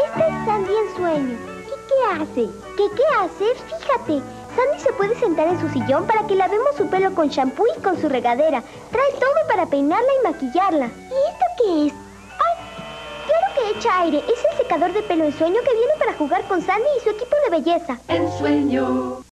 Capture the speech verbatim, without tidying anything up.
Esta es Sandy en sueño. ¿Y qué hace? ¿Qué qué hace? Fíjate. Sandy se puede sentar en su sillón para que lavemos su pelo con shampoo y con su regadera. Trae todo para peinarla y maquillarla. ¿Y esto qué es? ¡Ay! Claro que echa aire. Es el secador de pelo en sueño que viene para jugar con Sandy y su equipo de belleza. En sueño.